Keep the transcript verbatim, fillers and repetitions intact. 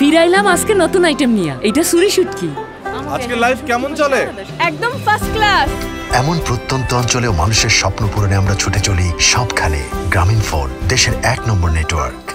ফিরাইলাম আজকে নতুন আইটেম নিয়ে। এটা সুরি শুটকি। আজকে লাইফ কেমন চলে? একদম ফার্স্ট ক্লাস। এমন প্রত্যন্ত অঞ্চলেও মানুষের স্বপ্ন পূরণে আমরা ছুটে চলি সবখানে। গ্রামীণ ফোন, দেশের এক নম্বর নেটওয়ার্ক।